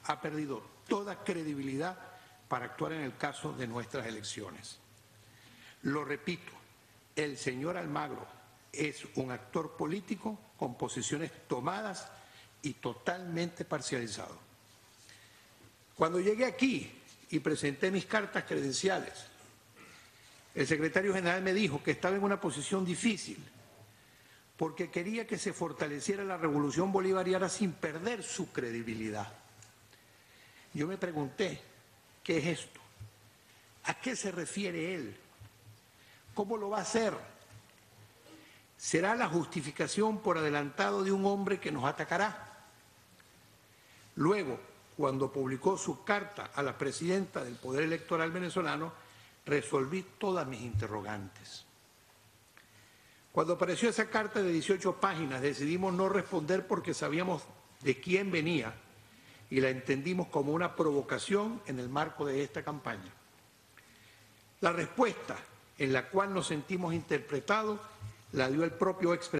ha perdido toda credibilidad para actuar en el caso de nuestras elecciones. Lo repito, el señor Almagro es un actor político con posiciones tomadas y totalmente parcializado. Cuando llegué aquí y presenté mis cartas credenciales, el secretario general me dijo que estaba en una posición difícil porque quería que se fortaleciera la revolución bolivariana sin perder su credibilidad. Yo me pregunté, ¿qué es esto? ¿A qué se refiere él? ¿Cómo lo va a hacer? ¿Será la justificación por adelantado de un hombre que nos atacará? Luego, cuando publicó su carta a la presidenta del Poder Electoral venezolano, resolví todas mis interrogantes. Cuando apareció esa carta de 18 páginas, decidimos no responder porque sabíamos de quién venía y la entendimos como una provocación en el marco de esta campaña. La respuesta en la cual nos sentimos interpretados la dio el propio expresidente